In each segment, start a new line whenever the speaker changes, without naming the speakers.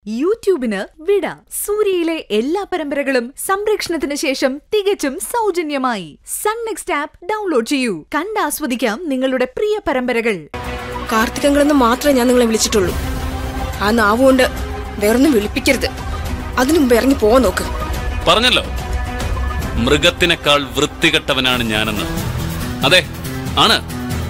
യൂട്യൂബിന് വിട. സൂര്യയിലെ എല്ലാ പരമ്പരകളും സംരക്ഷണത്തിന് ശേഷം തികച്ചും സൗജന്യമായി സൺ നെക്സ്റ്റ് ആപ്പ് ഡൗൺലോഡ് ചെയ്യൂ. കണ്ടാസ്വദിക്കാം നിങ്ങളുടെ പ്രിയ പരമ്പരകൾ.
കാർത്തികങ്ങളെന്ന് മാത്രമേ ഞാൻ നിങ്ങളെ വിളിച്ചിട്ടുള്ളൂ. ആ നാവുകൊണ്ട് വേറൊന്നും വിളിപ്പിക്കരുത്. അതിനു മുമ്പ് ഇറങ്ങി പോവാൻ നോക്ക്.
പറഞ്ഞല്ലോ, മൃഗത്തിനേക്കാൾ വൃത്തികെട്ടവനാണ് ഞാനെന്ന്. അതെ, ആണ്.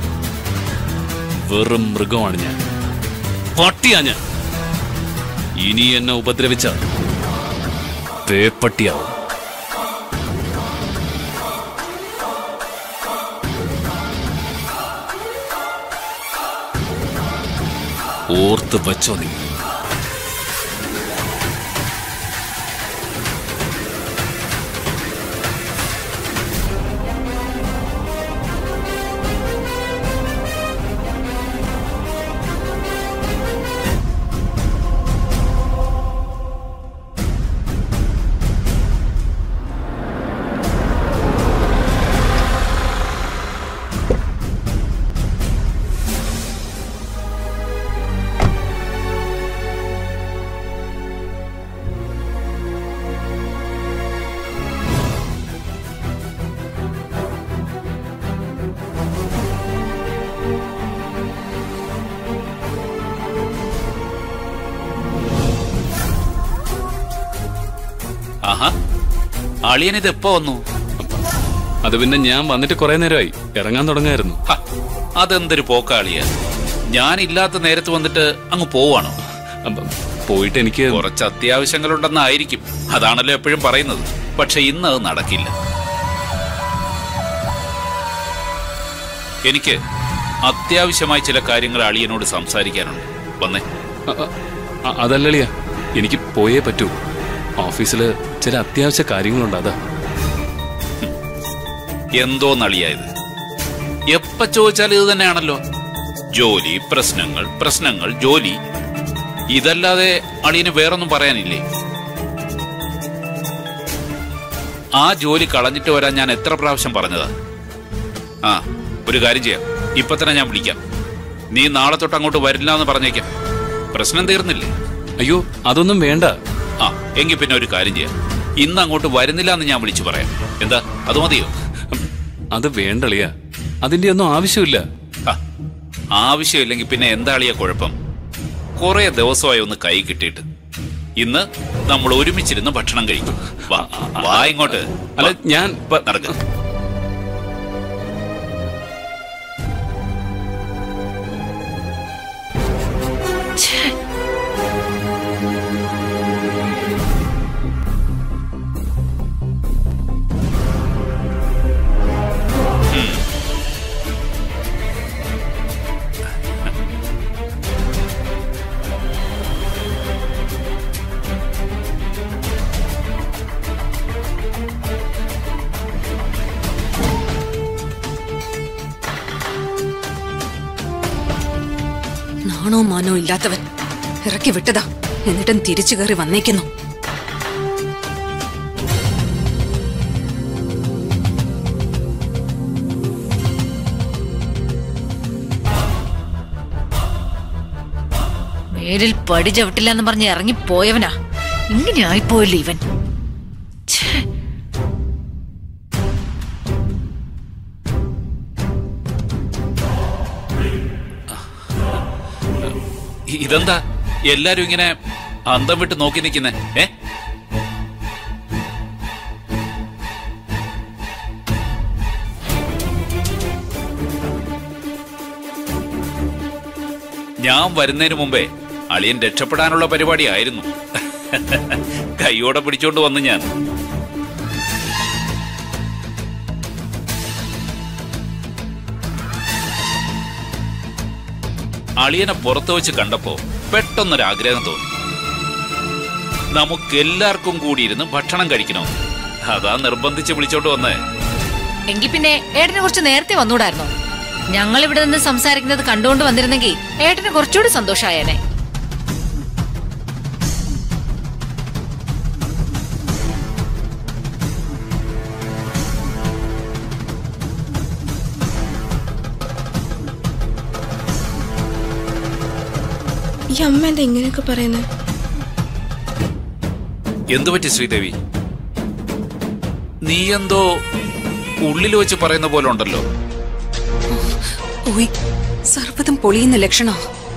വെറും മൃഗമാണ് ഞാൻ, പട്ടിയാ ഞാൻ. ഇനി എന്നെ ഉപദ്രവിച്ച പേപ്പട്ടിയാവും. ഓർത്ത് വച്ചോ നീ. ആഹാ, അളിയനിത് എപ്പോ വന്നു? അത് പിന്നെ ഞാൻ വന്നിട്ട് കുറെ നേരമായി. ഇറങ്ങാൻ തുടങ്ങായിരുന്നു.
അതെന്തൊരു പോക്കാളിയ. ഞാൻ ഇല്ലാത്ത നേരത്ത് വന്നിട്ട് അങ്ങ് പോവാണോ?
പോയിട്ട് എനിക്ക്
കുറച്ച് അത്യാവശ്യങ്ങളുണ്ടെന്നായിരിക്കും. അതാണല്ലോ എപ്പോഴും പറയുന്നത്. പക്ഷെ ഇന്ന് അത് നടക്കില്ല. എനിക്ക് അത്യാവശ്യമായി ചില കാര്യങ്ങൾ അളിയനോട് സംസാരിക്കാനുണ്ട്. വന്നേ.
അതല്ലളിയ, എനിക്ക് പോയേ പറ്റൂ. ഓഫീസില് ചില അത്യാവശ്യ കാര്യങ്ങളുണ്ട്. അതാ.
എന്തോ നളിയായത്? എപ്പ ചോദിച്ചാൽ ഇത് തന്നെയാണല്ലോ. ജോലി, പ്രശ്നങ്ങൾ, പ്രശ്നങ്ങൾ, ജോലി. ഇതല്ലാതെ അളിയന് വേറൊന്നും പറയാനില്ലേ? ആ ജോലി കളഞ്ഞിട്ട് വരാൻ ഞാൻ എത്ര പ്രാവശ്യം പറഞ്ഞതാ. ആ, ഒരു കാര്യം ചെയ്യാം. ഇപ്പൊ തന്നെ ഞാൻ വിളിക്കാം. നീ നാളെ തൊട്ട് അങ്ങോട്ട് വരില്ല എന്ന് പറഞ്ഞേക്കാം. പ്രശ്നം തീർന്നില്ലേ?
അയ്യോ, അതൊന്നും വേണ്ട.
ആ, എങ്കിൽ പിന്നെ ഒരു കാര്യം ചെയ്യാം. ഇന്ന് അങ്ങോട്ട് വരുന്നില്ല എന്ന് ഞാൻ വിളിച്ചു പറയാം. എന്താ, അത് മതിയോ?
അത് വേണ്ടളിയ. അതിന്റെ ഒന്നും ആവശ്യമില്ല.
ആവശ്യമില്ലെങ്കിൽ പിന്നെ എന്താ അളിയ കുഴപ്പം? കുറെ ദിവസമായി ഒന്ന് കൈ കിട്ടിയിട്ട്. ഇന്ന് നമ്മൾ ഒരുമിച്ചിരുന്ന് ഭക്ഷണം കഴിക്കും. വാ ഇങ്ങോട്ട്.
അല്ല, ഞാൻ
നടക്ക.
നാണോ മാനോ ഇല്ലാത്തവൻ ഇറക്കി വിട്ടതാ. എന്നിട്ടും തിരിച്ചു കയറി വന്നേക്കുന്നു.
മേലിൽ പടി ചവിട്ടില്ല എന്ന് പറഞ്ഞ് ഇറങ്ങിപ്പോയവനാ. ഇങ്ങനെ ആയിപ്പോയല്ലോ ഇവൻ.
ഇതെന്താ എല്ലാരും ഇങ്ങനെ അന്തം വിട്ട് നോക്കി നിൽക്കുന്നേ? ഞാൻ വരുന്നതിന് മുമ്പേ അളിയൻ രക്ഷപ്പെടാനുള്ള പരിപാടിയായിരുന്നു. കൈയോടെ പിടിച്ചോണ്ട് വന്നു ഞാൻ. അളിയനെ പുറത്തു വെച്ച് കണ്ടപ്പോ പെട്ടെന്നൊരാഗ്രഹം തോന്നി. നമുക്കെല്ലാവർക്കും കൂടി ഇരുന്ന് ഭക്ഷണം കഴിക്കണം. അതാ നിർബന്ധിച്ച് വിളിച്ചോണ്ട് വന്നേ.
എങ്കിൽ പിന്നെ ഏട്ടനെ കുറച്ച് നേരത്തെ വന്നൂടായിരുന്നോ? ഞങ്ങൾ ഇവിടെ നിന്ന് സംസാരിക്കുന്നത് കണ്ടുകൊണ്ട് വന്നിരുന്നെങ്കിൽ ഏട്ടന് കുറച്ചുകൂടി സന്തോഷായേനെ.
ഈ അമ്മ എന്താ ഇങ്ങനെയൊക്കെ പറയുന്നത്?
എന്തു പറ്റി ശ്രീദേവി? നീ എന്തോ ഉള്ളിൽ വെച്ച് പറയുന്ന പോലെ ഉണ്ടല്ലോ.
സർവ്വതും പൊളിയുന്ന ലക്ഷണോ?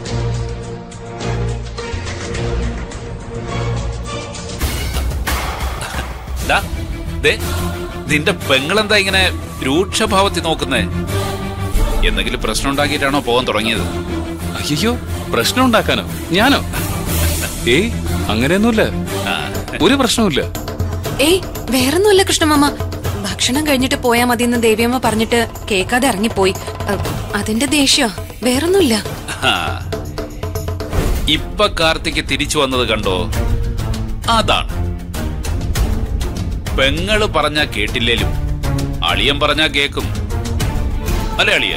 നിന്റെ പെങ്ങളെന്താ ഇങ്ങനെ രൂക്ഷഭാവത്തിൽ നോക്കുന്നേ? എന്തെങ്കിലും പ്രശ്നം ഉണ്ടാക്കിയിട്ടാണോ പോകാൻ തുടങ്ങിയത്?
അയ്യോ, പ്രശ്നം ഉണ്ടാക്കാനോ? ഞാനോ? ഏയ്, അങ്ങനെയൊന്നുമില്ല. ഒരു പ്രശ്നവുമില്ല.
ഏയ്, വേറൊന്നുമില്ല കൃഷ്ണമാമ. ഭക്ഷണം കഴിഞ്ഞിട്ട് പോയാ മതിയെന്ന് ദേവിയമ്മ പറഞ്ഞിട്ട് കേൾക്കാതെ ഇറങ്ങിപ്പോയി. അതിന്റെ ദേഷ്യോ, വേറൊന്നുമില്ല.
ഇപ്പൊ കാർത്തിക് തിരിച്ചു വന്നത് കണ്ടോ? അതാണ്. പെങ്ങള് പറഞ്ഞാ കേട്ടില്ലേലും അളിയൻ പറഞ്ഞാ കേക്കും. അല്ലേ അളിയ?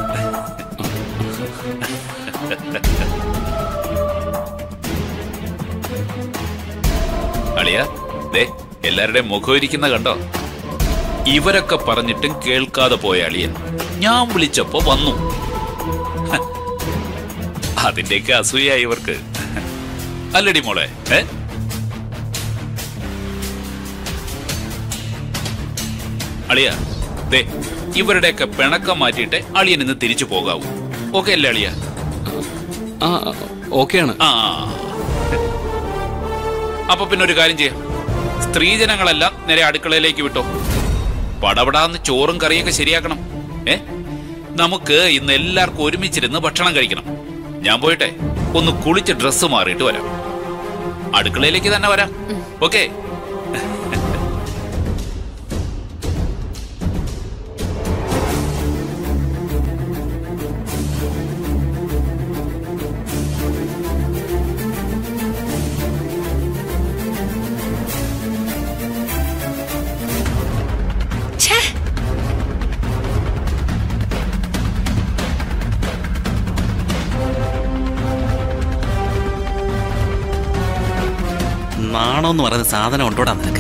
അളിയ, ദേ എല്ലാവരുടെയും മുഖം ഇരിക്കുന്ന കണ്ടോ? ഇവരൊക്കെ പറഞ്ഞിട്ടും കേൾക്കാതെ പോയ അളിയൻ ഞാൻ വിളിച്ചപ്പോ വന്നു. അതിന്റെയൊക്കെ അസൂയായി ഇവർക്ക്. അല്ലടി മോളെ? അളിയ, ദേ ഇവരുടെയൊക്കെ പിണക്കം മാറ്റിയിട്ട് അളിയൻ ഇന്ന് തിരിച്ചു പോകാവൂ. ഓക്കെ അല്ലേ അളിയ?
ഓക്കെയാണ്.
അപ്പൊ പിന്നെ ഒരു കാര്യം ചെയ്യാം. സ്ത്രീജനങ്ങളെല്ലാം നേരെ അടുക്കളയിലേക്ക് വിട്ടോ. പടപടാന്ന് ചോറും കറിയൊക്കെ ശരിയാക്കണം. നമുക്ക് ഇന്ന് എല്ലാവർക്കും ഒരുമിച്ചിരുന്ന് ഭക്ഷണം കഴിക്കണം. ഞാൻ പോയിട്ടെ ഒന്ന് കുളിച്ച് ഡ്രസ്സ് മാറിയിട്ട് വരാം. അടുക്കളയിലേക്ക് തന്നെ വരാം. ഓക്കെ?
നാണോന്ന് പറയുന്ന സാധനം ഉണ്ടോടാ നിനക്ക്?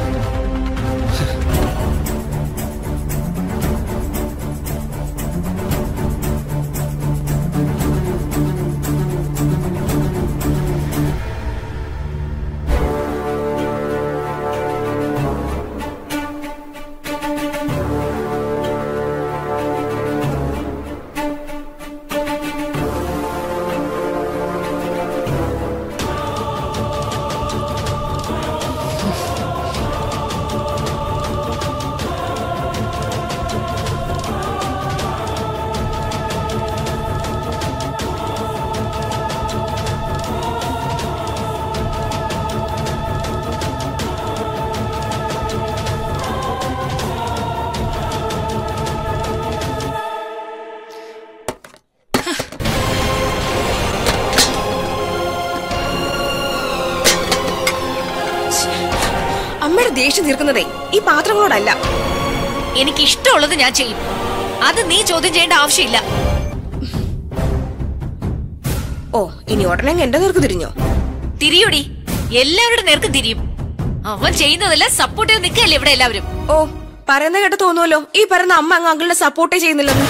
അമ്മയുടെ ദേഷ്യം തീർക്കുന്നതേ ഈ പാത്രങ്ങളോടല്ല.
എനിക്ക് ഇഷ്ടമുള്ളത് ഞാൻ ചെയ്യും. അത് നീ ചോദ്യം ചെയ്യേണ്ട ആവശ്യമില്ല.
ഓ, ഇനി ഉടനെ എന്റെ നേർക്ക് തിരിഞ്ഞോ?
തിരിയൂടി, എല്ലാവരുടെ നേർക്കും തിരിയും. അവൻ ചെയ്യുന്നതെല്ലാം സപ്പോർട്ട് ചെയ്ത് നിൽക്കല്ലേ ഇവിടെ എല്ലാവരും.
ഓ, പറയുന്ന കേട്ട് തോന്നുമല്ലോ ഈ പറയുന്ന അമ്മ അങ്ങ് അങ്കിളിനെ സപ്പോർട്ടേ ചെയ്യുന്നില്ലെന്ന്.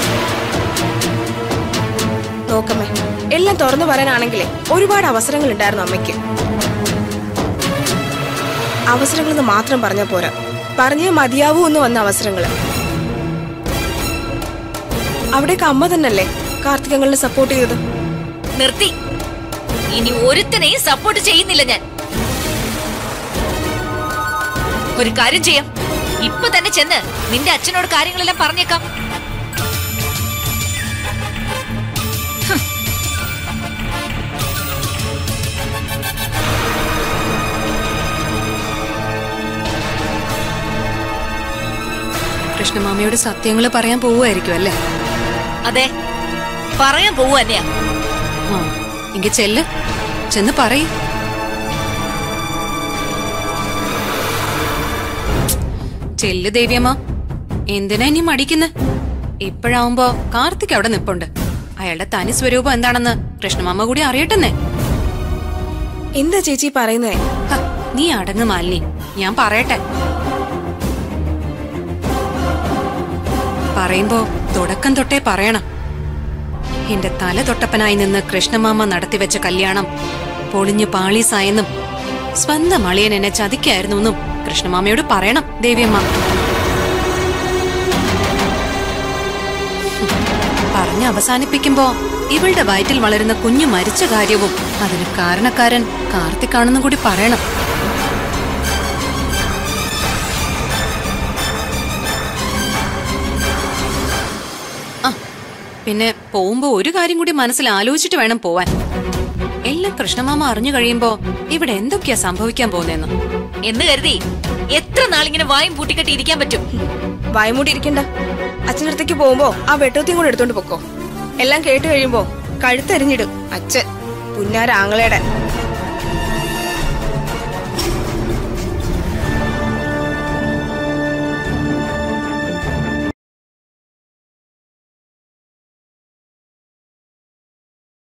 നോക്കമ്മേ, എല്ലാം തുറന്നു പറയാനാണെങ്കിലേ ഒരുപാട് അവസരങ്ങൾ ഉണ്ടായിരുന്നു അമ്മയ്ക്ക്. അവസരങ്ങളെന്ന് മാത്രം പറഞ്ഞാൽ പോരാ, പറഞ്ഞേ മതിയാവൂ എന്ന് വന്ന അവസരങ്ങള്. അവിടേക്ക് അമ്മ തന്നല്ലേ കാർത്തികങ്ങളിനെ സപ്പോർട്ട് ചെയ്തത്.
നിർത്തി. ഇനി ഒരുത്തനെയും സപ്പോർട്ട് ചെയ്യുന്നില്ല ഞാൻ. ഒരു കാര്യം ചെയ്യാം, ഇപ്പൊ തന്നെ ചെന്ന് നിന്റെ അച്ഛനോട് കാര്യങ്ങളെല്ലാം പറഞ്ഞേക്കാം.
കൃഷ്ണമാമയോട് സത്യങ്ങള് പറയാൻ പോവുമായിരിക്കും അല്ലേ?
അതെ, പറയാൻ പോവുക തന്നെയാ.
എങ്കിൽ ചെന്ന് പറയ്. ചെല്ല് ദേവിയമ്മ, എന്തിനാ ഇനി മടിക്കുന്നെ? ഇപ്പോഴാവുമ്പോ കാർത്തിക് അവിടെ നിപ്പുണ്ട്. അയാളുടെ തനി സ്വരൂപം എന്താണെന്ന് കൃഷ്ണമാമ കൂടി അറിയട്ടെന്നേ. എന്താ ചേച്ചി പറയുന്നേ? നീ അടങ്ങ് മാലിനി, ഞാൻ പറയട്ടെ. പറയുമ്പോ തുടക്കം തൊട്ടേ പറയണം. എന്റെ തല തൊട്ടപ്പനായി നിന്ന് കൃഷ്ണമാമ നടത്തിവെച്ച കല്യാണം പൊളിഞ്ഞു പാളീസായെന്നും സ്വന്തം അളിയൻ എന്നെ ചതിക്കായിരുന്നു എന്നും കൃഷ്ണമാമയോട് പറയണം ദേവിയമ്മ. പറഞ്ഞ് അവസാനിപ്പിക്കുമ്പോ ഇവളുടെ വയറ്റിൽ വളരുന്ന കുഞ്ഞു മരിച്ച കാര്യവും അതിന് കാരണക്കാരൻ കാർത്തിക്കാണെന്നും കൂടി പറയണം. പിന്നെ പോകുമ്പോ ഒരു കാര്യം കൂടി മനസ്സിൽ ആലോചിച്ചിട്ട് വേണം പോവാൻ. എല്ലാം കൃഷ്ണമാമ അറിഞ്ഞു കഴിയുമ്പോ ഇവിടെ എന്തൊക്കെയാ സംഭവിക്കാൻ പോകുന്നതെന്ന്
എന്ന് കരുതി എത്ര നാളിങ്ങനെ വായും പൂട്ടിക്കെട്ടി ഇരിക്കാൻ പറ്റും?
വായും മൂടി ഇരിക്കണ്ട. അച്ഛനടുത്തേക്ക് പോകുമ്പോ ആ വെട്ടൂത്തിയും കൂടെ എടുത്തോണ്ട് പൊക്കോ. എല്ലാം കേട്ട് കഴിയുമ്പോ കഴുത്തരിഞ്ഞിടും അച്ഛൻ, പുന്നാരാങ്ങളയുടെ.